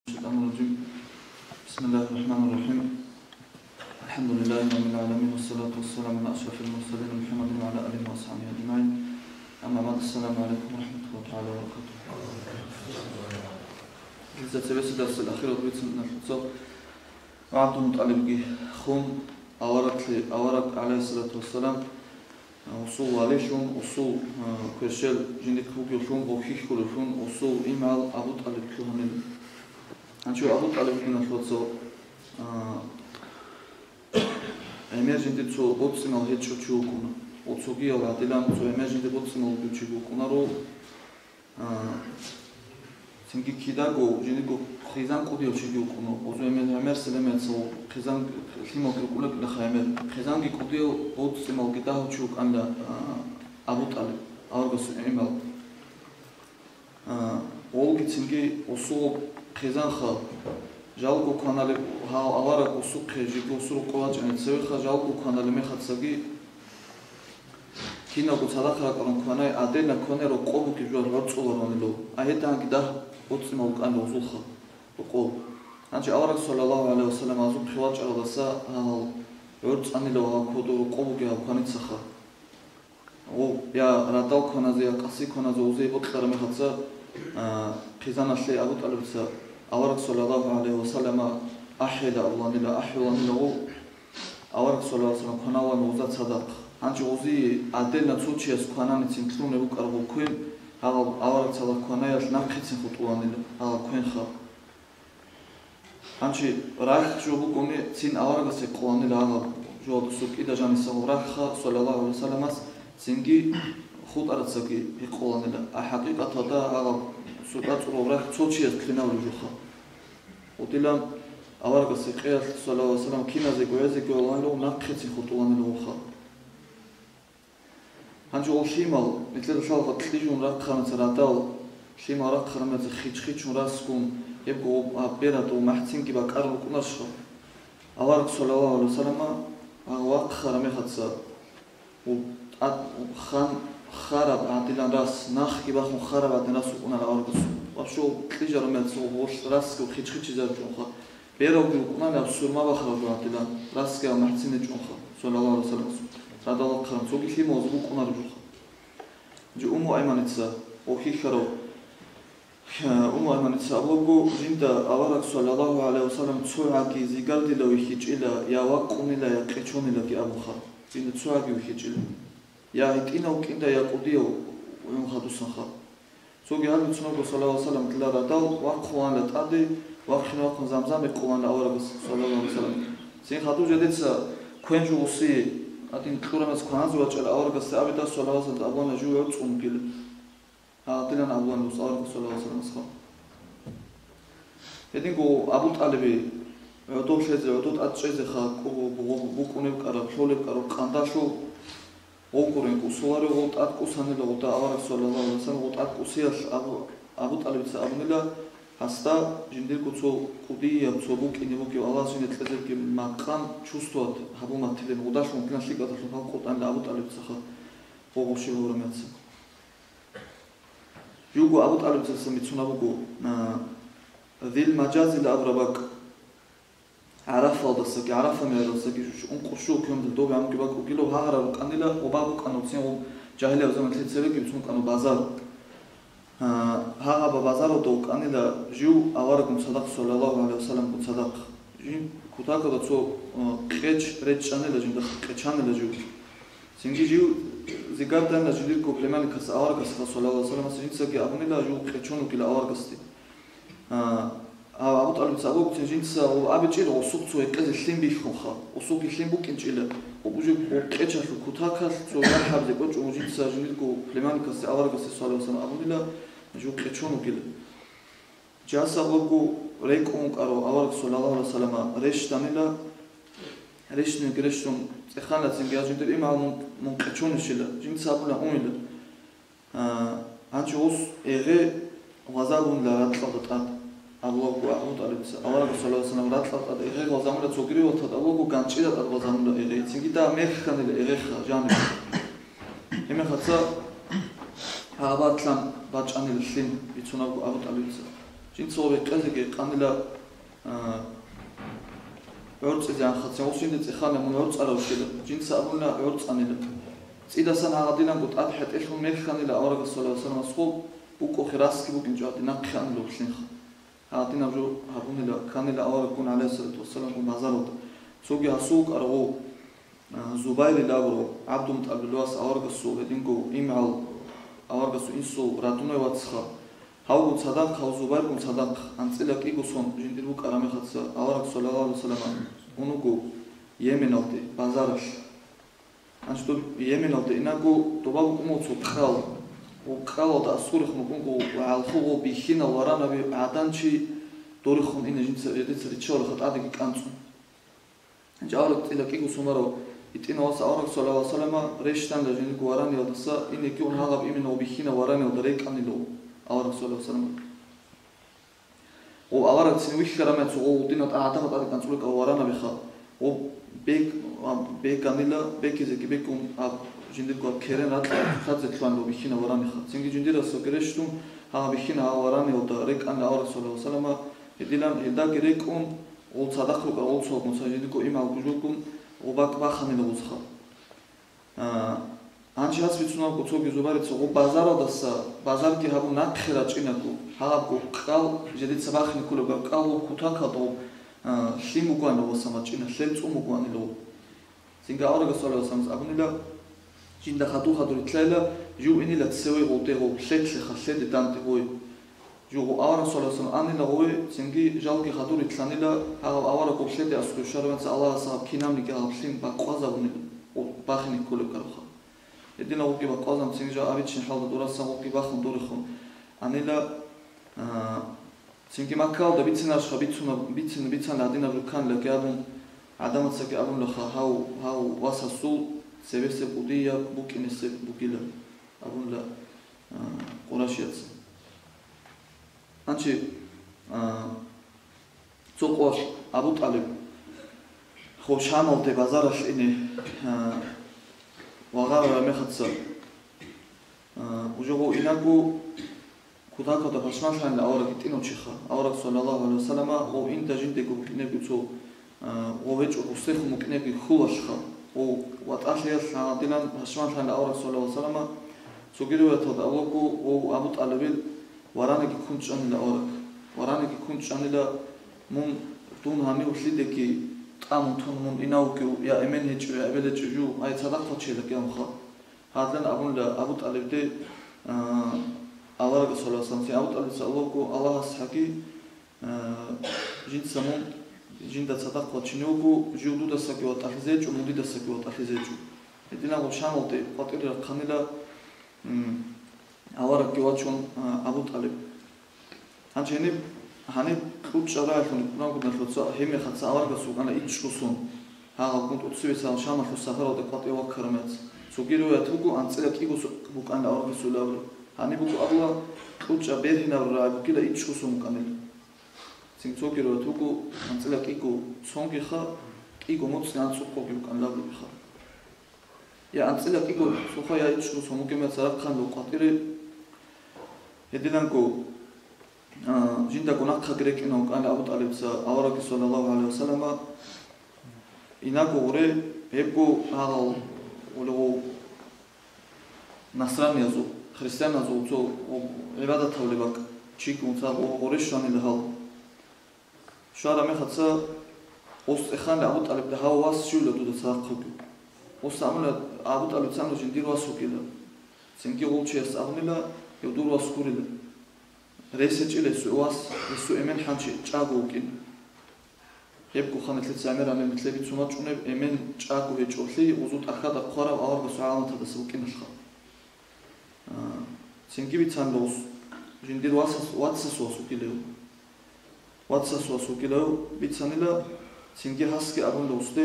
بسم الله الرحمن الرحيم. الحمد لله رب العالمين والصلاة والسلام على أشرف المرسلين محمد وعلى آله وصحبه أجمعين. أما بعد السلام عليكم ورحمة الله تعالى وبركاته. في الدرس الأخير بإذن الله وعبد المطلب خم أورك عليه الصلاة والسلام وصول عليهم وصول كرشل جندك وجلهم وخيش كلهم وصول إمال أبو طالب كلهم. أنشو أبو طالب كنا شوتso emergente to optimal head chukuna otsugi ora dilam to emergente optimal chukuna ro singi kidago jinigo khizan qudi chukuna ozo emerseleme so khizan khimo kulak la khamer khizan gi qudi optimal gidaho chuk anda Abu Talib argos emal olgi singi oso khizan kha жалко канале авара кусуқе жигусру қолачани цевха жалко канале мехатсаги кино гуцадахра карон канай адена конеро қобу кижуа рцуларонило аетан гида уцмал кан узулха қол анчи авара саллаллаху алейхи вассалам азу қилачаласа рцанило кодуру қобу ге каницаха о я радал каназе я қаси каназе узе ботлара мехатса қизанашле Абу Талибса أورك صلى الله عليه وسلم أحد الله نلا أحوال نلا أورك صلى الله عليه وسلم كنا ونوزات صدق أنت وزي عدلنا تسوتشي أسكوانا نتنكلون نبوك أربو كوين أورك صدق كنا يلنام خيتين خطوة نلا هذا كوين خا أنت رايح جو بكوني تين أورك سيقوان نلا هذا جو دسوك إذا جاني سهو رايح صلى الله عليه وسلم سنجي خود أرتسكي يقوان نلا أحقيقة هذا هذا سورة الأوراق تسوتشي أسكلنا ولجوخا ودلام أورق السقيا صلى الله عليه وسلم كنا زيكو الله لو نقيت خطوان الأوخا هنجو شيمال مثل الشالقة تليجون راق خامس راتال شيمال راق خامس خيتشون راسكم يبقوا بيرات ومحتين كي بكارو كناشخا أورق صلى الله عليه وسلم أواق خرمي خدسا وخان خراب عدلان راس ناخ كي باخو خراب عدلان راس ونا الأورق وابشو تليجا رميتسو وش راسك وخيتش زار جونخا بيرو كنا نفسور ما بخرج عدلان راسك ومحتين جونخا صلى الله عليه وسلم هذا الله خرم سوقي في موضوع كنا رجوخا جو أيمانتسا وخي خرو أيمانتسا أبوكو جندا أورق صلى الله عليه وسلم تسوعكي زيجاردي لو يخيج إلى يا واقوني لا يقيتشوني لك أبوخا جندا تسوعكي يخيج إلى يا هيتينا وكيندا يا قديو ويوم خدو سنخا سوقي هل بتسنوكو صلى الله عليه وسلم تلا رداو واقوان لتعدي واقشنا واقون زمزم يقوان لأورق صلى الله عليه وسلم سين خدو جديدسا كوين جو وصي أتين كورمس كوانزو وجه الأورق السابدا صلى الله عليه وسلم أبوان لجو يوتسون كيل هاتلان أبوان لوس أورق صلى الله عليه وسلم سخا يدينكو أبو طالبي يعطوب شيزي يعطوب أتشيزي خا بوكوني بكارا بشولي بكارا قانداشو ოქურენ კუსუარი ოტ კუსანელა ოტ ავარაკ სოლალა ვასან ოტ კუსიას აბუ ტალიბის აბნელა ასტა ჯინდერ კუცო ყუდი აბცობუ კინებუკი ალასინე თხეზეკი მაკან ჩუსტოთ აბუ მათილენ ოდაშონ კლასი გადაშო ხალყოტან აბუ ტალიბის ხა ოღოში ვორამეცა ჯუგო აბუ ტალიბის მიცუნაბუგო ვილ მაჯაზი დაბრაბაკ عرف هذا السك عرف ما هذا السك انقشوا كم دوب عم كبا كيلو هاغرا قنيلا وبابو كانوا تسين جاهل زمان تلتسبك بتكون كانوا بازار هاغا بازار دو قنيلا جو اوركم صدق صلى الله عليه وسلم صدق جين كوتاكا دتو قيچ ريچانيلا جين قيچانيلا جو سينجي جو زيغاردان جدير كوبلمان كاس اوركا صلى الله عليه وسلم سينجي سكي ابنيلا جو قيچونو كيلا اوركستي Абу Талиб сабок тенжинца абичил осукцо экезе лимби хонха осуки лимбу кинчила обуже кечашу кутакас цо яхабзе коч ожинца жинилко племаникас аваргас салавсан абудила жу кечону кила жасабоку рекон каро аварг саллаллаху алейхи вассалама рештанила решне грешон цехана цингаჯინდე იმალ მон კეჩონი შილა ჯინცა აბულა ონილა ანჩოს եղე ვაზალუნ და რატყავდა الله أبو طالب أولا صلى الله عليه وسلم راتلا قد إغير وزامنا تسوكري وطد أبوكو كانشيدا قد وزامنا إغير تنجي دا ميخان الإغير جانب همي خطا هابات لان باج عن الحلم يتسونا أبو طالب ჯინცოვე ყეზეგე ყანილა ორწეზე ახალ უშინდე ხანა მო ორწარავშილა ჯინცა აბუნა ორწანილა წიდასან აღადინან გოტ ატჰეტ ხომ მეხანილა ავრაგა სოლავასალამ სხო უკო ხერასკი ბუკინჯადი ნახანილო ხინხა აღადინან ჯო აბუნილა ქანილა ავრაგუნ ალაისალათუ ვასალამ ბაზაროთ სოგი ასუ ყარო ზუბაილი ლაბრო აბდუმ ტაბილოს ავრაგა სულედინგო იმალ ავრაგა სუ ინსუ რატუნევაცხა ჰაუ ცადან ხაუზუბარ კუნ ცადან ანწილა კიგუსონ ჟინდირუ კარამეხაც ავარაკ სოლალალუ სალამან უნუგუ იემენოვდი ბაზარაშ ანშტუ იემენოვდი ინაგუ დობალ კუმოცუ ხალ უყალო და სურიხმუ კუნგუ ალხუგუ ბიხინა ვარანაბი ადანჩი დორიხონ ინე ჟინცა ეცრი ჩორ ხატ ადი კანწუ ჯავრო წილა კიგუსონ მარო იტინოს ავარაკ სოლალალუ სალამა რეშტან და ჟინდირუ ვარანიო დასა ინე კიუნ ჰაღაბ იმენო ბიხინა ვარანიო და რეკანილო ავარაკ სოლავასალამ ო ავარაკ ცინვიხ ხარამეც ო უტინოთ ატაღატა კანწული კავარანაბი ხა ო ბეკანილა ბეკიზე კი ბეკუნ ა ჟინდირგო ქერენ ატა ხაძე თლანდო ბიხინა ვარანი ხა ცინგი ჟინდირასო კერეშტუ ა ბიხინა ავარანი ო და რეკან ავარაკ სოლავასალამ ედილან ედა კერეკუნ ო ცადახლუკა ო ცოგუნ საჟინდიკო იმალ გუჟუკუნ ო ბაკბახანილა უცხა ანჩას ვიცუნა კუცოგი ზუბარიც ო ბაზარო დასა ბაზარკი ჰაბუ ნახერა ჭინაკუ ჰაბუ ყალ ჟედიც საბახნი კულობა ყალო ქუთაკადო შიმუგვანო ვასამა ჭინა შელწუმუგვანილო სინგა ავრაგა სოლავასამს აბუნილა ჯინდა ხატუ ხატური თლაილა ჟუ ინილა ცევე ოტეღო შეთლე ხა შედე დანტე გოი ჟუ ავრაგა სოლავასამ ანილა გოი სინგი ჟალკი ხატური თლანილა ავრაგა შედე ასკუ შარვანს ალასა ქინამნი გა შიმ ბაყვაზაბუნი ო ბახნი კულობა ხა ედინა უკიბა ყაზამ ცინჯა ავიჩინ ხალდა დურასა უკიბა ხომ დურიხო ანილა ცინგი მაკალ და ბიცინაშხა ბიცუნა ბიცანა ადინა რუკანლა გაბუნ ადამაცა გაბუნ ხა ჰაუ ვასასულ სევესე პუდია ბუკინესე ბუკილა აბუნლა ყურაშიაც ანჩი ცოყოშ აბუტალე ხო შამოლდე ბაზარაშ ინე ვაღარა მეხაცა უჟოგო ინაგუ ქუდაკოდა ფაშმაშანა ავრაკი ტინოჩი ხა ავრაკ სოლალალუ ალეიჰი ვასალამა ო ინდა ჟინდეგუ კინებიცო ო ვეჭო უსეხუ მუკნები ხულაშ ხა ო ვატაშია სადინან ფაშმაშანა ავრაკ სოლალალუ ალეიჰი ვასალამა სუგირუათო და ალოკუ ო აბუტალებილ ვარანეკი ქუნჭანილა ავრაკ ვარანეკი ქუნჭანილა მუნ დუნ ჰამი უშიდეკი ტამუთუნ მუნ ინაუკი ია ემენეჭი ებელეჭი ჟუ აი ცადახოჩელა კემხა ჰადლან აბუნლა აბუტალებდე ავარაკ სოლავასალამი აბუტალეს ალოკუ ალაჰს ჰაკი ჟინცამუნ ჟინდა ცადახოჩინიუკუ ჟუდუ დასაკი ვატახიზეჭუ მუდი დასაკი ვატახიზეჭუ ედინაღო შამოლტე ყატირა ხანილა ავარაკი ვაჩონ აბუტალებ ანჩენი ჰანი კუჭარა ახლა ნაგუდნაშოცა ჰემეხაცა ავარგას უკანა იჩკუსუნ ჰაღა კუნტუცივესა შამაშო საფარო და ყატევა ქრმეც სუგიროა თუგუ ანწელა კიგუს უკანა ავარგას ულავრო ჰანი ბუკ აბლა კუჭა ბერհინავრა კიდა იჩკუსუნ უკანელი ცინგ სუგიროა თუგუ ანწელა კიგუ სონგი ხა კიგუ მოცნან სუყობი უკანა ლაბი ხა ია ანწელა კიგუ სუხაია იჩკუსუნ უკემეც არა ხანდო ყატირი ედინანკო ჟინდა გონახა გრეკინო უკანა აბუტალებს ავარაკი სოლალალუ ალეიჰი ვასალამა ინაგუ ურე ებგუ აღალ ულო ნასრანიაზუ ქრისტიანაზუ უცო ებადათავლება ჩიკუნცა ორეშანილა ჰალ შარა მეხაცა ოს ეხან აბუტალებ და ჰავას შულოდუ და საყხოკი ოს ამლა აბუტალებ სანო ჟინდირვასუკილა სინგი ულჩეს აღნილა იუდურვასკურილა რესეჭილეს უას ისუ ემენ ჰანჩი ჭაგუკინ ებგუ ხანეთლეთ ზამერამე მეთლები ცუმაჭუნე ემენ ჭაგუ ეჭოლი უზუტ ახა და ხარა ავარგა საალანთა და სუკინაშხა სინგივიცან ლოს ჟინდირ ვატსასოს უკილეო ვატსასოს უკილეო ბიცანილა სინგი ჰასკი აბუნდოსდე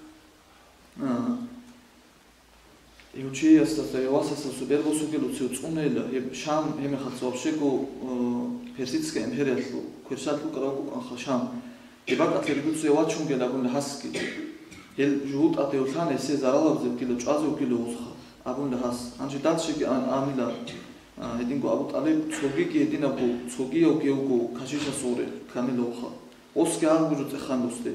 იუჩი ასტა ვასასოს ბერგოსუკილო ცუწუნელა შამ ემეხაცა ვშეკო ფერსიცკე იმპერიალო ქერსალუ კრაკუ კანხა შამ ებაკათლები გუცე ვაჩუნგელა გუნ ჰასკი ელ ჟუტ ატეულთან ესე ზარალაბზე კილო ჭაზე უკილო უსხა აბუნდა ჰას ანჯი დაცში ამილა Edingo Abu Talib Tsogi ki edinabu Tsogi ogiugo Kashisha sore Kaniloha Oski Arguju Tekhanduste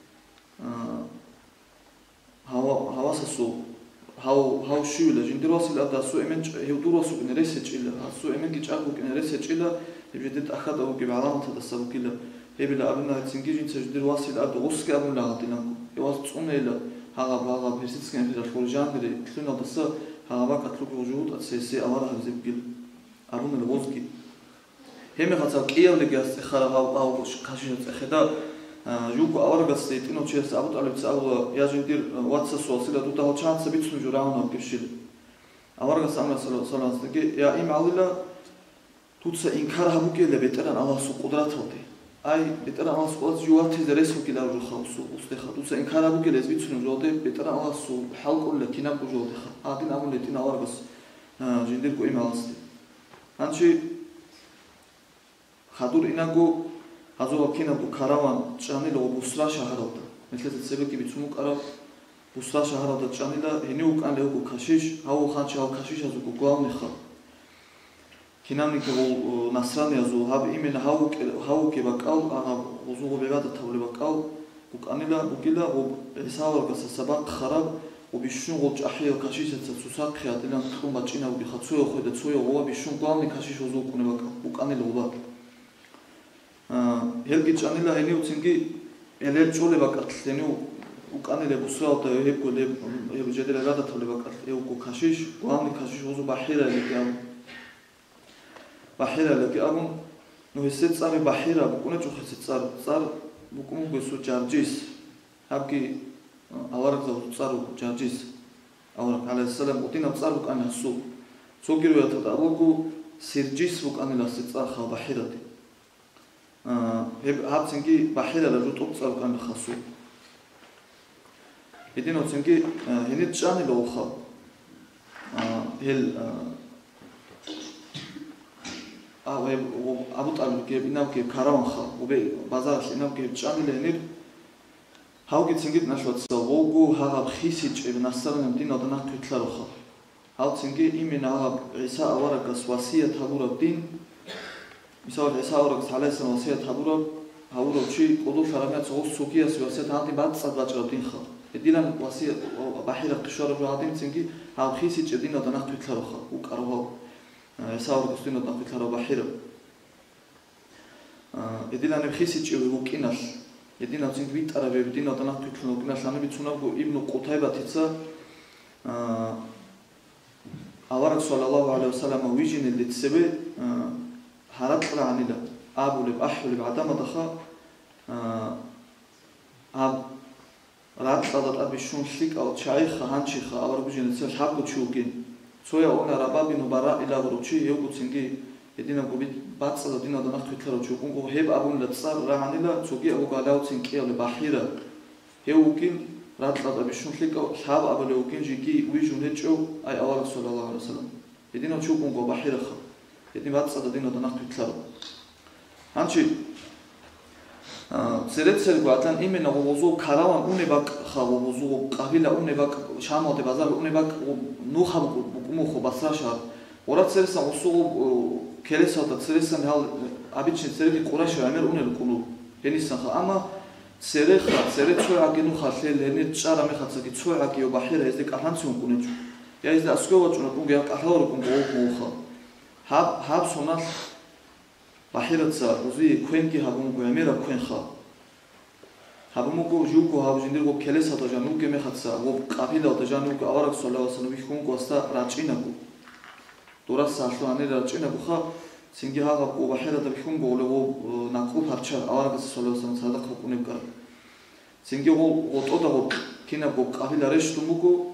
Hawasasu how shula Jindirosil Adasu Emen Heudurosu in Resechilla Asu Emen Gichaku in Resechilla if you did Akada give alarm to the Sabukilla Hebila Abuna Tsingijin Dirwasil Ad Oski Abuna Dinam it was Tunela Harabaga Pesitskin Forjandri Klin of the Sir Harabaka Trupujut at Sese Awara Zipgil Arun the Woski Hemehata Kieligas Harabao Kashin Heda Juko Auraga State in Ochers Abu Alibs Aura Yajindir what's a source that would have chance a bit to Jurana of Gishil Auraga Sama Solans the Gate Ya Imalila Tutsa in Karabuki the veteran Alasu Kudratote I veteran Alas you are the rest of Kila House Usteha in Karabuki les Vitsun Jode veteran Alasu Halko Latina Pujodeha Adin Amulet in Auragas Jindir Imalasti Anchi Hadur Inago Azovakina Bukarawan Chanilo Busra Shaharota Meslet Sebeki Bitsumuk Arab Busra Shaharota Chanila Henuk and Leuku Kashish how Hancha Kashish as Guguanicha Kinamiko Nasrani Azu have Imin Hauke Bakal Uzu Bevata Tabakal Bukanila Bukila Esawar Sabat Harab Ubishun Ahia Kashish Susak Dilan Kumbachina Bihatsu the Tsuyo Bishun Guani Kashish Uzukunaka Bukanilova Helgi Chanila Heniu Tingi Electrole Bakat Lenu Ukanile Busra the Hepule Jedela Tolebakat Euko Kashish Guani Kashish Uzu Bahira Legiam Bahira Legiam no he sits Ami Bahira Bukunacho Tsar Bukumu Besu Jargis Habki Awarak of Tsaru Jargis Our Alasalam Utina Tsaruk and Hasu so Giruat Abuku Sirgis Bukanila Sitsaha Bahirati Habsingi Bahira la Rutop Sarkan Hasu. Edinotsingi Hinit Chani Loha Hill Abut Al gave enough gave Karawanha, Obey Bazar, enough gave Chani Lenid. How gets in it Nashwat Wogu Harab Hisich even Nasaran and Dino the Nak Klaroha. How Tsingi Imin Arab Isa Awarakas Wasia Tabur Din. Misal Esaurak Hales and Wasia Tabura, Haurochi, Odo Faramet, Sokias, was set anti bad Sadvajotinha. A Dilan Wasia Bahira Kishar Radin Tsingi, how Hisich Edina the Nak Klaroha, Ukaraho, Esaurak Stino Nakitaro Bahira. Edilan Hisich Ukinas. Edina Zingvit Arabedina the Nakitana Sanabitsunago, Ibn Kotaibatitsa Avarak Salallahu Alaihi Wasallam, vision in Litsebe. حرق عنيلا أبو لبأحل بعدما دخل أب رات صدر أبي شون شيك أو شايخ هانشيخ أو ربجين السير حبو تشوكين سويا أنا ربابي نبراء إلى غروتشي يوجد سنجي يدينا قبيت بعد صدر دينا دنا خيطلو تشوكون قو هيب أبون لتصار رعنيلا تشوكي أبو قالاو سنكي أو لبحيرة هيوكين رات صدر أبي شون شيك أو حاب أبو لوكين جيكي ويجون هتشو أي أول صلى الله عليه وسلم يدينا تشوكون قو بحيرة خ Едни ватсада дина да нахту тларо. Анчи Серецер гуатлан именно вовозу караван унебак ха вовозу кавила унебак шамоте базар унебак нуха букумухо басраша. Орат сересан усу келесата сересан хал абични сереги қураша амер унел кулу. Енисан ха ама сереха серецуа гену хасел ени чара мехаца ки цуа ки бахира эзде кахансиун кунечу. Я эзде аскова чуна кунге кахларо кунго муха. Hab sonal Bahiratsa, Uzi, Quenki Habungo, Amira Quenha Habumugo, Juko, Habjindigo, Kelesa, Januke Mehatsa, Wop Kapila, the Januka, Arak Solas, and Vikungo, Rachinago Dorasa, Anida Chinabuha, Singihaga, Bahira, the Vikungo, Naku Hacha, Arak Solas, and Sadako Punika Singiho, Ototo, Kinabo, Kapila Reshtumugo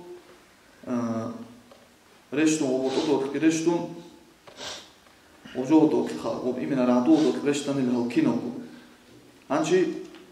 Reshtum, Ototo, Reshtum. وجوده كخا وبإمنا رعدوده كرشتن اللي هو كينو عنشي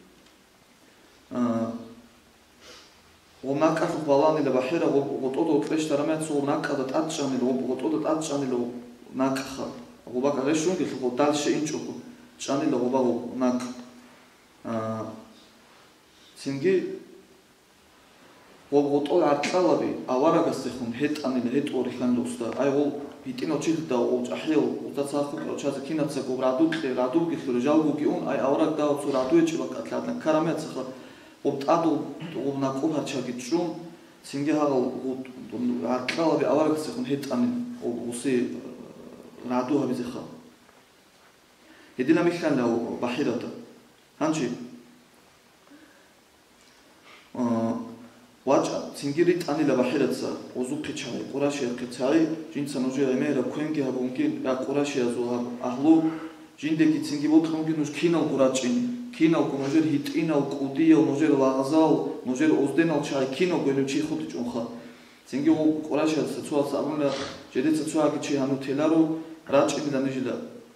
ومناك أخذ بالان اللي بحيرة وطوده كرشت رمات ومناك أخذ تأتشان اللي وطوده تأتشان اللي مناك خا وباك رشون كيف دال شيء إنشوكو شان اللي وباو مناك سنجي Gotol artqalavi avaragas xun hetqanile hetqori xandos da ay gol hitino childa o chahil utatsakhu prochaze kinatsa go radu gixlo jalgu giun ay avarag da o radu echiba katladan karamet xha optadu na qoharchagi chum singe hagal artqalavi avaragas xun hetqanile o usi radu habize kha hedina mikhanla bahirata hanchi Wacha singiri tanila bahiratsa ozuqi chai qurashi qitsai jinsa noje emera kwengi habunki ya qurashi azu ahlu jindeki singi botqongi nus kinal qurachini kinal noje hitinal qudia noje lagazal noje ozdenal chai kino gwenuchi khut chunxa singi qurashi tsua sabunla jedet tsua gichi hanu telaro rachini danijila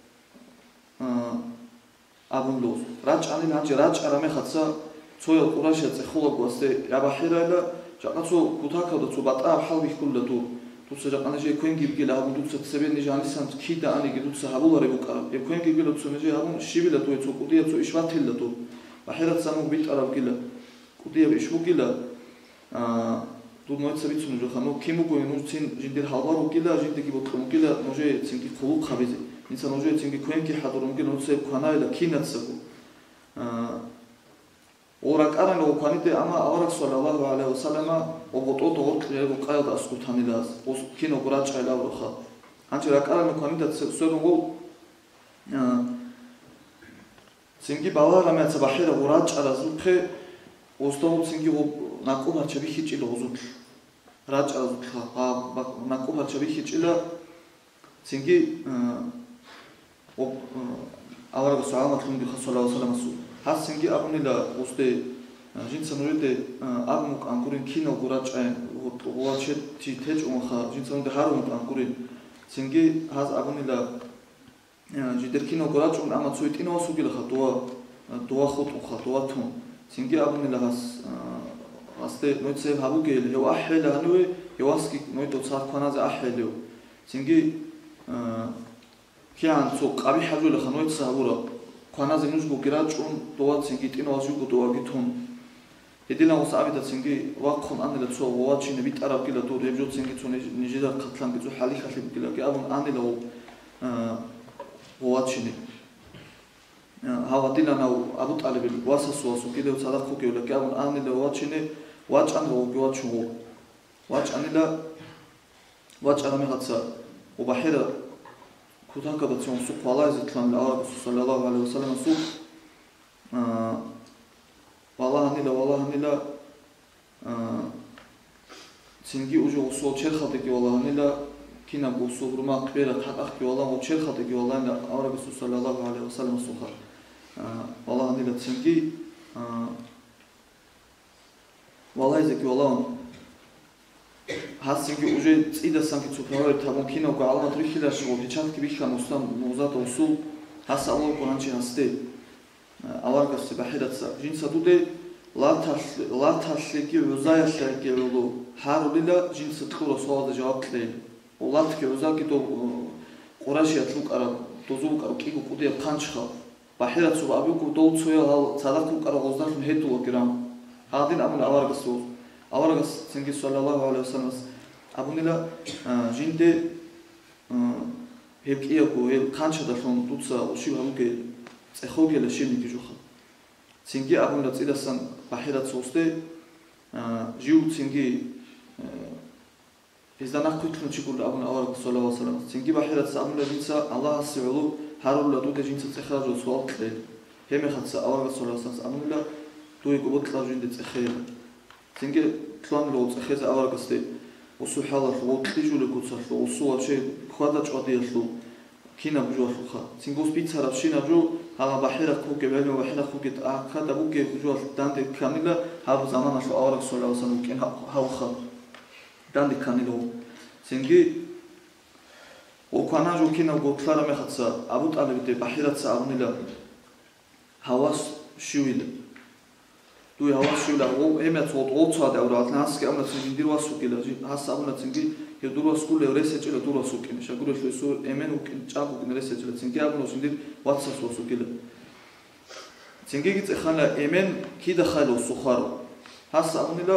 abunlos rachani hanji rach arame khatsa Soya qurasha tsekhulo goste yabahirala jaqatso kutakada tso bata halbi kullatu tutsa jaqanaje kwengi bigila abu tutsa tsebeni janisan kida ani gidutsa habulare buqa e kwengi bigila tso neje abu shibila to tso kudia tso ishvatilla to bahirat samu bit arab gila kudia ishbugila tu noitsa bitsu jo khano kimugo enutsin jindir halbaru gila jindegi botqum gila noje tsingi khulu khabize insan noje tsingi kwengi hadurum gila notse khanaila kinatsaku Orakara no kwanite ama avarak sallallahu alaihi wasallam oboto dorqlego qayda asqutanilas os kino qurachayla roxa anche rakara no kwanite sorongo singi bawara me sabahira qurachara zukhe osto singi naqoba chabi khichilo uzuk rachara zukha naqoba chabi khichila singi avarak sallallahu alaihi wasallam Hasingi abunila uste jinsa nuride abmuk ankurin kino gurachai watchet ti tej umkha jinsa nuride harumuk ankurin singi has abunila jider kino gurachun ama tsuitino sugila khatwa dua khut umkha dua tun singi abunila has aste noitse habugel yo ahela anwe yoaski noito tsarkhanaze ahelo singi kian tsu qabi hajul khanoit sabura Quanaze nusgu girachun doat singi tino azugu doagitun Hedina usabita singi waqkhon anila tso wachine bit arab gila to rebjot singi tso nijida qatlan gitso hali khalib gila gabun anila wachine hawadina na abu talib wasasu wasu gila sadaqu gila gabun anila wachine wachan ro gwachu wachanila wachana mehatsa ubahira Kutakada tson su qala izitlan la sallallahu alaihi wasallam su wallahi nila singi ujo so cherkhate ki wallahi nila kina bu subruma qbera qaqaq ki wallahi cherkhate ki wallahi awra sallallahu alaihi wasallam su wallahi nila singi wallahi zeki wallahi Hasingi уже tsiда sanki tsuparo tabon kino ko alma trihila shgo bichat ki bikhan ustam muzat usul hasalo konanchi haste avargas bahiratsa jinsa dude la tashliki uzayashla gelu harulila jinsa tkhuro soada jawab kle ulat ki uzaki to qurashi atluk ara tozuk ara kigu kude qanchkha bahiratsu abiku doltsoya hal sadaqu ara gozdan hetu gram hadin amun avargas Avaragas singi sallallahu alaihi wasallam abunila jinde hebqiya go el qancha da son tutsa ushi hamuke tsexogela shini gijuxa singi abunila tsidasan bahirat soste jiu singi izdanaq kutlun chikul abun avaragas sallallahu alaihi wasallam singi bahirat abunila jinsa Allah asiulu harul dude jinsa tsexajo swaltle heme khatsa avaragas sallallahu alaihi wasallam abunila tuy gobotla jinde tsexela Singe tlon lo tskheza avargaste usu hala lo tlijule gutsalo usu вообще khada chodiaslo kina bujoslo kha singo spitsara shinajo hala bahira kuke velo bahira kuke khada buke bujos dande kamila habu zamana lo avarg sallallahu alaihi wasallam ken hawkha dande kanilo singe o kanajo kina gotlara me khatsa abu talibte bahiratsa abunila hawas shiwil Tu havasula o emet o tsada ora atlanski amna tsingi dirwasu kila has amna tsingi ke durwasku le resechela durwasu kine shaguro so emen u chabu kine resechela tsingi amno sindir whatsapp so kila tsingi git khana emen kida khalo sukharo has amnila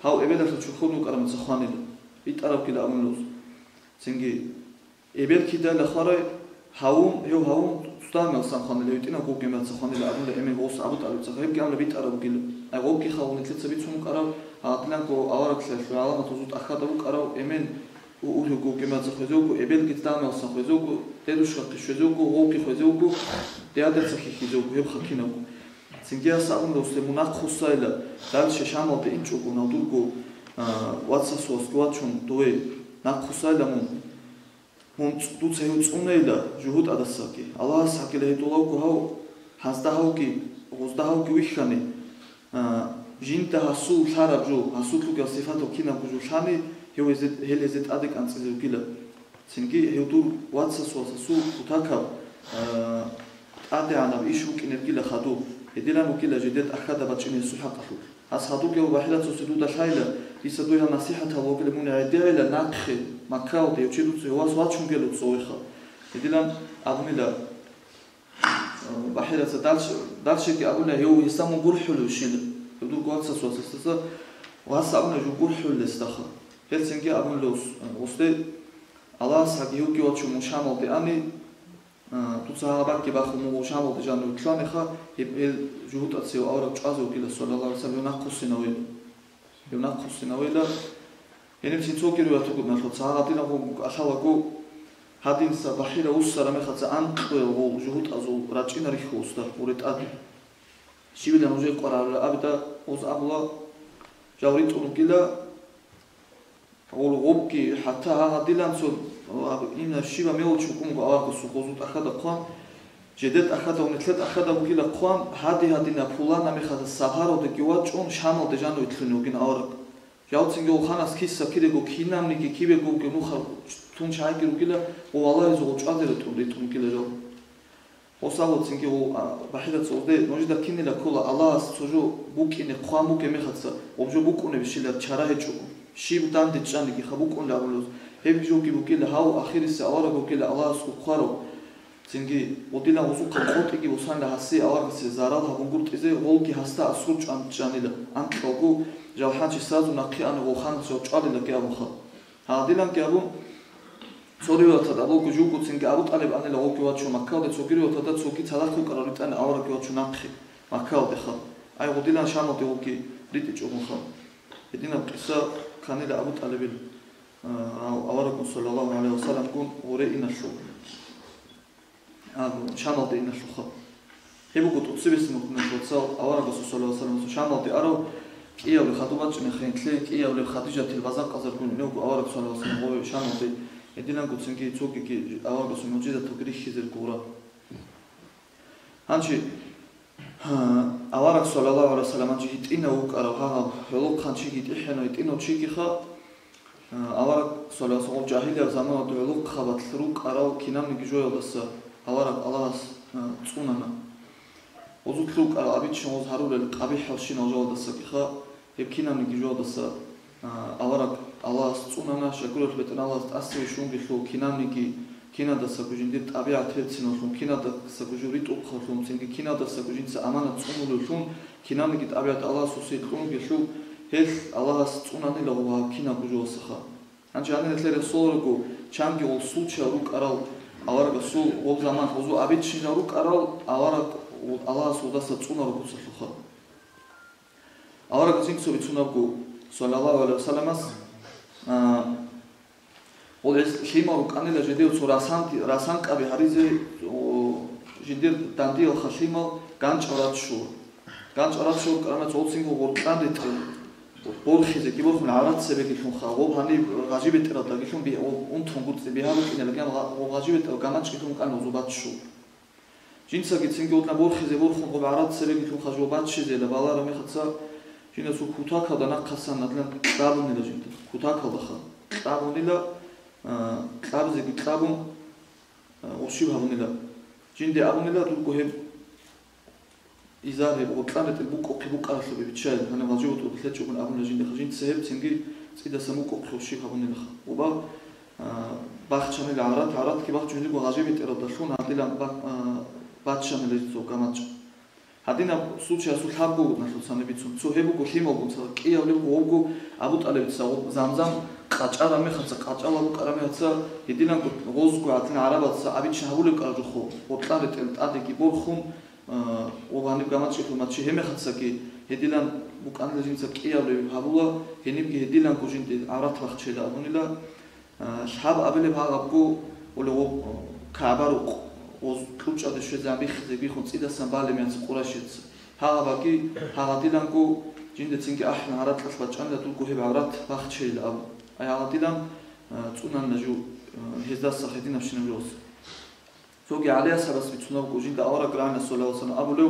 how ebel sa chukhunu karam sa khanil bit arab kila amulus singi ebel kida la khare haum stam san khanil itina ko kemat sa khanil amul emen gos abut alut sa heb gamla bit arab kila ay go ki khawun tletsa bit sum karam atlan ko awarak sa ala matuzut akhada bu karam emen ulu go kemat sa khazugo ebel kitam sa khazugo tedush khishzugo go ki khazugo teadat sa khizugo heb khakina Singia saundos le munak khusaila dal sheshamo pe inchugo naudurgo WhatsApp sos tuachun doe nak khusaila mun tu tseu tsuneila juhud adasaki Allah sakile hitulaw ko haw hasdahaw ki gozdahaw ki wikhani jinta hasu harabju hasu tu ka sifato kina buju shani hewezet helezet adek antsizu gila singi heudur WhatsApp sos su utaka ade ana ishu kinergila khadu Edila mukila jiddet akhada bachini suhaqahu ashaduke wa bahilatu sududa shayla isaduha nasihata wa qilmun adila naqhi makao de uchidu was wachungelu soiha edila abmila bahilatu dalshi ki abuna yu isamu gurhulu shil yudur qatsa sosasa was abuna ju gurhul listakha helsinki abunlos uste Allah sagiu ki wachu mushamal de ani tu sahabat ki bakhmu mushamal de janu tlaniha el juhud atsio awra chazo kila sallallahu alaihi wasallam naqusina yani sintsokiri watu na sahabatina go ashawa go hadin sabahira usara mekhatsa anqwe go juhud azo rachina rikhusta uret adi shivila noje qara abda uz abla jawrit unkila olgobki hatta hadilan so ina shiva meochukum go awra sukuzut akhada qam جدت أخذ ونتلت أخذ وكيل قام هادينا فلان مخذ السهر ودقيوات شون شامل دجانو يتلنو جن أورق جاوت سنجو خانس كيسة كده جو كينام نيجي كيبه جو جنوخ تون شاي كيلو كيلا والله يزوج أدرى تون كيلا جو وصلت سنجو بحيرة سودة نوجد كيني لكولا الله سوجو بوك إن قام بوك مخذ وبجو بوك إنه بيشيل تشاره جو شيب دام دجان نيجي خبوك إن لعملوز هيب جو كيبو كيلا هاو آخر السأورق وكيلا الله سوقارو Singi odila uzuqa qotigi usanla hasi awagisi zaral habungurtize volki hasta asur chanila anqogu jawhanchi sazu naqi an gokhan so chalila kiabuha hadilan kiabu soriwata da logu jugu singi abu talib anila okiwat shu makkade sogiriwata da soki talaqu qararitan awra kiwat shu naqi makkade kha ay odilan shamoti oki riti chugun kha edina qissa kanila abu talib awra sallallahu alaihi wasallam kun ore inashu شامل دينا شو خب هيبقوا تقصيبس ممكن توصل أولا قصو صلى الله عليه وسلم شامل دي أرو كي أولي خطوبات جميخين تلي كي أولي خديجة تلبازان قصر كون نوكو أولا صلى الله عليه وسلم هو شامل دي يدينا قد سنكي توكي كي أولا قصو موجودة تقريح خيزر كورا هانشي أولا صلى الله عليه وسلم هانشي يتئنا وك أرو هاها يلوك هانشي يتئحنا يتئنا وشيكي خا أولا صلى الله عليه وسلم جاهلية زمان ودو يلوك خابت لروك أرو كينام نجيجوية بس Allah tsunana ozutluk abitshon oz harul qabihshi nojoda sakha hebkinam gijoda sa Allah tsunana shakurot betan Allah asri shungi khlo kinamniki kinada sakujindit tabiat heltsinoslum kinada sakujurit ukhlum singi kinada sakujinsa amana tsunululum kinamniki tabiat Allah susitlum gishlu hel Allah tsunani lova kinagujosa anjane tlere sorgo changi ol sulcha ruk aral Авара су ол заман озу абит шинарук арал авара Аллах судаса цунару кусахлуха авара гасин су цунабгу саллаллаху алейхи вассаламас ол эс химару канела жедеу цу расан каби харизе жидер дандил хашимал ганчаратшу кана цолсингу гортандит Borxize ki borxun arat sebeki khun khagob hani gajibet rada ki khun bi un thungutse biharu kinela gam gajibet gamachki khun kan uzubatshu jinsa ki tsingi utna borxize borxun gob arat sebeki khun khajobatshi zela balara mekhatsa jina su kutaka da naqasan adlan qabun ila jinta kutaka da kha qabun ila qabze ki qabun ushi bhavun ila jinde abun ila tu koheb إذا هو كلامة البوك أقيبوك أرخب بتشال أنا غاجوت وبثلاث شغل أبون لجين دخجين تسهب تنجي إذا سموك أقيبوك شيء أبون لخ وبا باخشان العرات كي باخشان اللي غاجي بتردشون عدلا باخشان اللي تسوق كماتش Hadina suci asul habu na susane bitsun. So hebu ko himo butsa ki avle ko ogo abut alebitsa zamzam qacara me khatsa qacara lo qarame khatsa hedilan ko gozgo atlin arabatsa abit shahabule qarju kho otlare tade ki borkhum ოვანი გამაჩიხო მათ შეჰემე ხაცაკი ჰედილან უკანლე ჯინცა ყიავლე ჰაბულა ჰენიბი ჰედილან კუჟინტი ავრათ ვახჩელა აბუნილა შაბ აბელე ბაღაბგუ ოლე ქაბარო ოз კუჭადე შეძამი ხზე ბიხო წიდა სამბალე მეც ყურაშიც ჰაღაბაკი ჰაღადილან კუ ჯინდე ცინკი აჰნა არატლას ვაჭანდა თუ კუჰე ავრათ ვახჩელა აი ჰაღადილან წუნანნა ჟუ ჰეზდას სახედინა შინებროს ზოგი ალია საბას ვიცნობ კუჟინ და ავრა გრანა სოლავსან აბულევ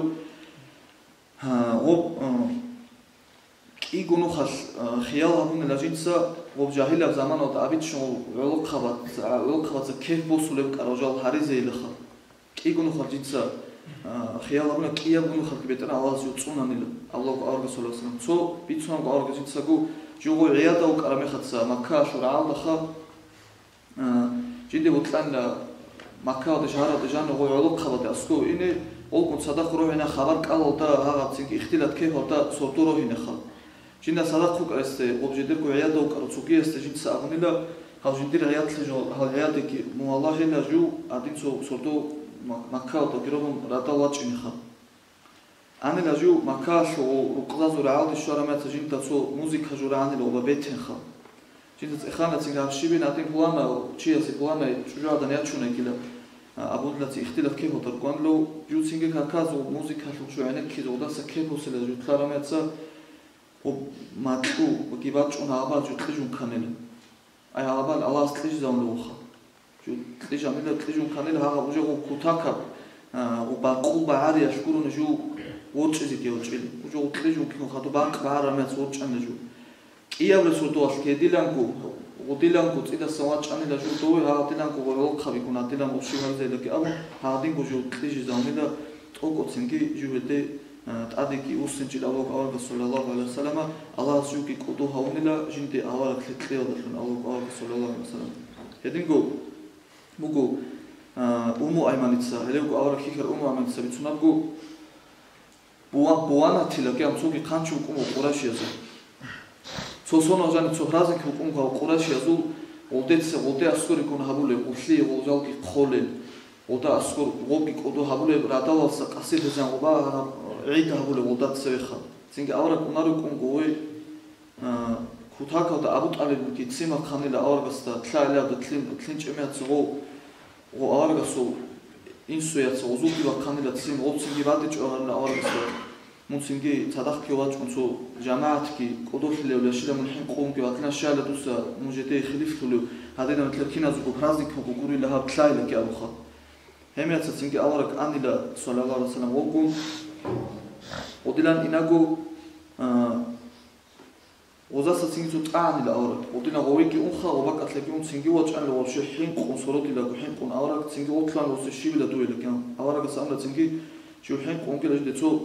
კი გუნუხალ ხიალ აბუნე ლაჯინცა ობ ჯაჰილა ზამანოთ აბით შო ველოხავაც ქეფ ბოსულებ კაროჟალ ჰარიზეილხა კი გუნუხალ ჯინცა ხიალ აბუნე კი აბუნუხალ კიბეტა ალაზი უწუნანილ ალლაჰ ავრა სოლავსან ცო ბიცნო ავრა ჯინცა გუ ჯუღო რეადა უკარამე ხაცა მაქა შურა ალდახა ჯინდე უტლანდა მაქაოდე ჟაროდე ჟანო ველო ხავადე ასკო ინე ოლკუნ სადახრო ენა ხაბარ კალოდა რაღაც იქ იხტილად ქეჰოდა სორტურო ინახა ჯინდა სადახუ კრესე ობჟედერ კო ეა დოკარო ცუკი ესტე ჯინცა აგუნილა ხავჟინდი რეატლე ჟო ჰალეადე კი მოალაჰენა ჟუ ადიცო სორტო მაქაოდო გირობ რატალაჭინახა ანელა ჟუ მაქაშო უყლაზურა ალდი შორამაცა ჯინდა ცო მუსიკა ჟურა ანელა ობა ბეთენხა ჯინდა ეხანა ციგავშიბი ნატინ პლანა ჩიასი პლანა ჭუჟადა ნეაჩუნე კილა აბუდლაცი იხტილად ქეფოთა რკვანლო ჯუცინგე ქაქაზო მუსიკა შუშუენე ქიზოდა საკეფოსელა ჟუთლარამეცა ო მატუ გიბაჭუნა აბა ჟუთლიჟუნ ქანელი აი აბა ალას ტლიჟ ზამლუხა ჟუტლიჟ ამილა ტლიჟუნ ქანელი ჰაღა უჟე ქუთაკა ო ბაკუბა არია შკურუნ ჟუ ოჭიზი გეოჭილი უჟე ტლიჟუნ ქიხატო ბაკ ბარამეც ოჭანე ჟუ კიავლე სურდოას კედილანკუ ოდილანკუ წიდა სავაჭანელა ჟუდოვე ჰადილანკუ ველოხავი კუნადილან უშიმარზელა კი აბა ჰადინკუ ჟუ ტლიჟი ზამილა ტოკოცინგი ჟუვედე ტადიკი უსინჭილა ლოკავარგა სოლალაჰუ ალაიჰი ვასალამა ალას ჟუკი კუდო ჰაუნილა ჟინდე ავარა ქლიტრიოდა ალოკავარგა სოლალაჰუ ალაიჰი ვასალამა ედინგუ მუგუ უმუ აიმანიცა ელევკუ ავარა ხიხარ უმუ აიმანიცა ვიცუნაბგუ ბუანათილა კი ამ ცუკი ხანჩუ კუმო ყურაშიაზე სოსონო ჟანი ცოჰრაზი კუმკა ყურაშიაზუ ოდეცე ოდე ასკური კუნ ჰაბულე უსლი ოლჟალკი ხოლე ოდა ასკურ გობი კოდო ჰაბულე რადალასა ყასიდე ჟანგობა ეიდა ჰაბულე ოდაცევეხა წინგ ავარა კუნარო კუნგოე ქუთაკავდა აბუტალე კი ციმა ხანელა ავარგასდა თლაელა და თლინჭემეაცო ო ავარგასო ინსუიაცო ოზუკივა ხანელა ციმა ოცინგი ვადე ჭორანა ავარგასდა მუნცინგი ცადახკივა ჭუნცო ჟამაათკი კოდოშილევლა შილამუნ ჰინყუნკი ვატნაშალა დუსა მუჟეტე ხილიფთულუ ჰადენა თლქინაზუ ფრაზიკო გურილა ჰაბთლაელა კი არუხა ჰემიაცა წინგი ავარა კანილა სოლალაჰუ ალაიჰი ვასალამ ოკუ ოდილან ინაგო ოზასა წინგი ცუ ტანილა ავარა ოდინა ოვიკი უნხა ობაკათლეკი უნ წინგი ვაჭანლა ვაშე ჰინყუნ სოროდილა ჰინყუნ ავარა წინგი ოთლან ოსი შივილა დუელა კი ავარა გასამლა წინგი ჟუ ჰინყუნ კი ლაჟ დეცო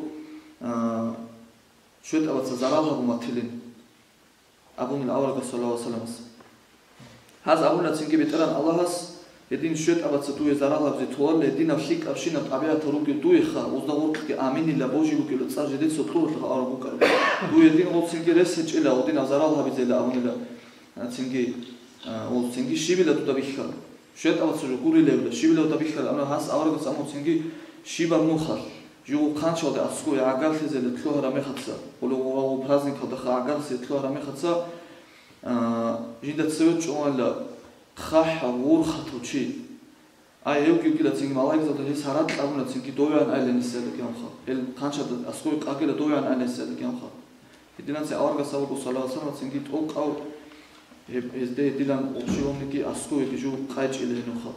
შვეტავაცა ზარალაბუ მათილინ აბუნილ ავარგა სოლალაჰუ ალაიჰი ვასალამას ჰაზ აბუნა წინგი ბეტერან ალაჰას ე딘 შვეტავაცა დუე ზარალაბზე თოალ ედინა შიკავშინა ტაბიათა რუგი დუიხა 22 ამინილა ბოჟიბუ კი ლწაჟე დეცო თოლა არაბუკა დუე ე딘 ოცინგი რესეჭელა ოდინა ზარალაბიძელა აბუნილა წინგი ო წინგი შივილა დუდა ბიხა შვეტავაცა რუგურილებდა შივილა დუდა ბიხა ანა ჰას ავარგა წამოცინგი შიბა მუხარ ჟუ ხანჩოდე ასკუ აგალთეზელე თლოარა მეხაცა ოლო ფრაზინკა და აგალთზე თლოარა მეხაცა ჟინდა ცევ ჭოალა ხაჰა ვურხათუჩი აი ევკი კილა წინ მალაიგზა და ეს არად ყავნა წინ კი დოვიან აილენისელე კამხა ელ ხანჩადა ასკუ ყაგელა დოვიან აილენისელე კამხა იდინაცე ავარგა სალოკო სალავასალამ წინ კი ტოყავ ეს დე დილან ოშიომნიკი ასკუ ეკი ჟუ ყაიჭილე ნოხა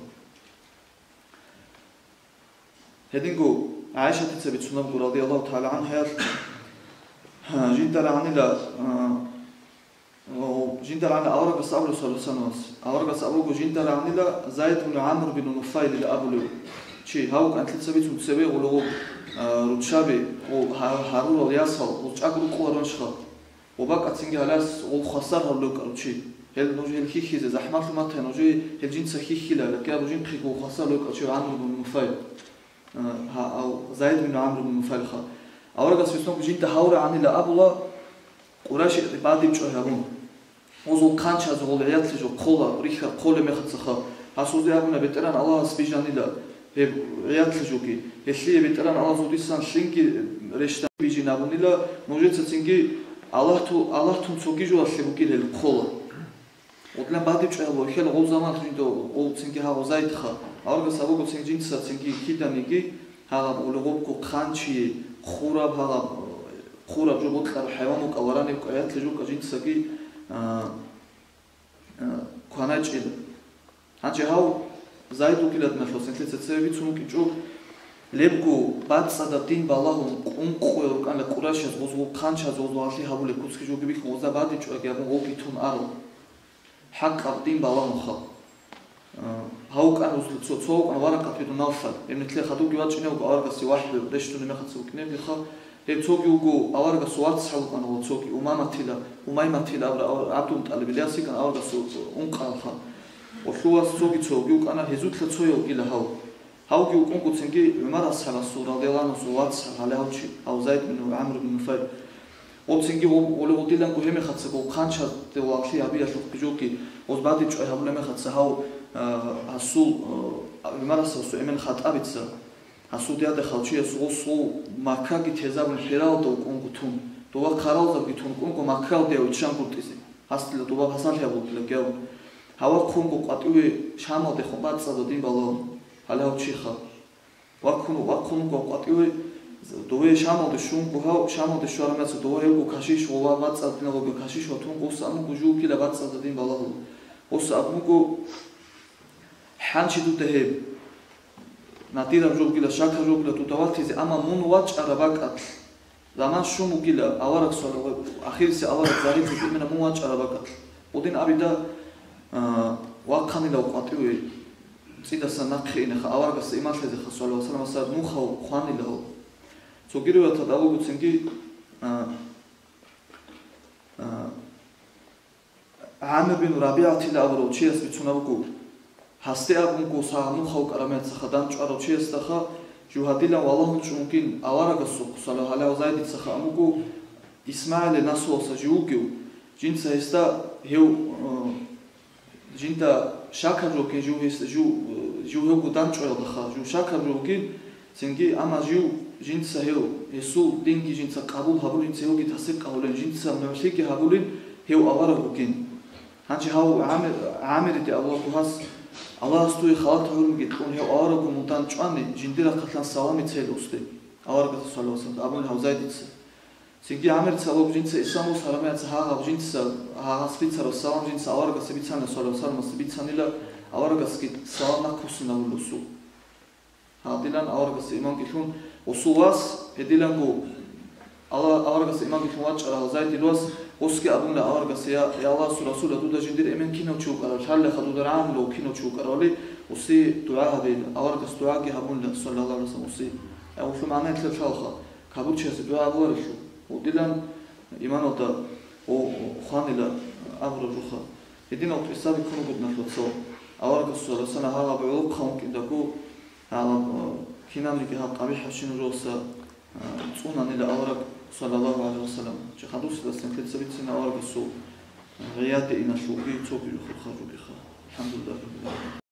ჰედინგუ عائشة تثبت سنة رضي الله تعالى عنها جندر عنلا جندر عن أورق الصبر صلى الله عليه وسلم أورق الصبر جندر عنلا زايد بن عمرو بن نفيل الأبلو شيء هاو كانت تثبت سنة ولو رتشابي وهارون الياسر وتشاكرو قوارن شخا وبقى تسنجي هلاس وخسر هلوك شيء هل نوجي الخيخي زحمات ما تنوجي هل جنس خيخي لا لكن نوجي خيخ وخسر لوك شيء عمرو بن نفيل أو زايد بن عمرو بن نفيل аваргас виснок жинта хаура анила абула qurashi badi чоябун озол канча зол ятлежо кола риха коле мехацха асузе абуна ветеран аллахс бижанила ятлежоки если ветеран аллах зудисан шинки решта бижинабунила можеца цинги аллахтун цогижо аслебукилел кола отлан бади чоябо хел гол заман жинто ол цинги хавзайтха аваргас абуго цинги жинса цинги киданиги хага улугобко канчи хураб хага خورا جو بطلع حيوان وكوراني وكايات لجو كجين ساقي كواناج إله هانجي هاو زايدو كيلاد نخلص انتلي تتسوي بيتسونو كي جو لبكو بعد صداتين بالاهم قنقوه وكان لكوراش يزغوزو خانش يزغوزو عشي هاو لكوز كي جو كبيك غوزا بعد جو اگيابون غوكي تون آرو حق عبدين بالاهم خال هاو كان وزل تصوق انا ورقة بيدو نافل امنتلي خدو كيوات شنه وقارغسي واحد ودشتوني مخدسو كنه بيخا ცოგი უგო ავარგას ვარცხალყან ო ცოგი უმამათილა უმაიმათილა აბდუმ ტალებილიასი კან ავარგას უნყალხა ო შუას ცოგი უკანა ჰეზუთლა ცოიო კილა ჰაუგი უკუნკუ ცინგი მემარასალა სურალდელანოს ვარცხალე ჰავჩი აუზაით მინ ამრ მინ ფაი ო ცინგი ოლეოდილან გოჰემე ხაცა გო ხანჩა დე ვახში აბიაშო ბიჯოკი ოს ბადი ჭო ჰაბლემე ხაცა ჰაუ ასულ მემარასასო ემენ ხატაბიცა ასუდია და ხალჩი ასულ მაქაგი თეზაბულ ფერალდო კონგუთუნ დოვა ხარალდა გითუნ კონგო მაქალდეო ჩანგურტიზი ასტილა დოვა ფასალია ბუკლე გეო ჰავა კონგო ყატივე შამალდე ხო ბაცადო დინბალო ჰალაუჩი ხა ვაკუნგო ყატივე დოვე შამალდე შუნგო ჰა შამალდე შორამაც დოვა ეკო ქაში შოვა ბაცადინო გო ქაში შოთუნ ყოსამუ გუჟუ კილა ბაცადო დინბალო ოს აბუგო ჰანჩი დუდე ნატირა ჯოგილა შაქა ჯოგილა თუ დავათიზე ამა მუნ ვაჭარა ბაკატ ზამან შუმ უგილა ავარაქსოლა ახირისი ავარაკ ზარიცი იმენა მუნ ვაჭარა ბაკატ ოდინ აბიდა ვაკანილა ყატივი წიდასა ნახინე ხა ავარგას იმართლეზე ხა სვალა ვასალამასა ნუ ხა ხვანილა ზოგირივათა დავუცინგი ამერ ბინ რაბიათილა ავრო ჩიას მიცუნავგუ هستی ابون گوسامون خو کرامت سخدان چارو چیست خا جوهدیلا والله چونکین آوارا گسوق صلی الله علیه و زاید سخا امگو اسماعیل نسو سجوگیو جنس هستا هیو جنتا شاکر رو که جو هست جو هیو گودان چویل خا جو شاکر رو که سنگی اما جو جنس هیو هسو دینگی جنس قبول هبولین سیو کی تاسک قبولین جنس نمشکی هبولین هیو آوارا گوکین هنچه هاو عامریتی الله کوهاس الله استوي خالت هورم گیتون هیو آوارا گو مونتان چوانی جندی را قتلان سوامی چهل استه آوارا گذار صلی الله علیه و سلم ابون هاوزایدیت سنگی عامر سالوب جنس اسلامو سلامت هاغ جنس هاغ سپیتسر و سلام جنس آوارا گذار سپیتسانه صلی الله علیه و سلم سپیتسانیلا آوارا گذار که سلام نکوسی نولوسو هادیلان آوارا گذار ایمان گیتون اسواس هدیلان گو آوارا گذار ایمان گیتون واچ هاوزایدی لوس اسکی ابون آوارا گذار یا الله رسول دودا جندیر ایمان کینو چو کرد شال خدود رام لو کینو چو کرالی اسی دعا هبین آوارا گذار دعا کی هبون صلی الله علیه و سلم اسی اوفل معنی تلفالخا کابوت چیزی دعا بورشو ودیلان ایمان اوتا او خوانیلا امر روخا هدینا اوت حسابی کنو بود نخلصو آوارا گذار سنا هاغا بعلق خون کندکو هاغا کینامی که ها قبیح شنو روسا تونانیلا آوارا صلی الله علیه و سلم چه خدوسی دستن که تثبیت سنا آوارا گذار غیاد اینا شوقی توبی رو خود خرجو بیخوا الحمدلله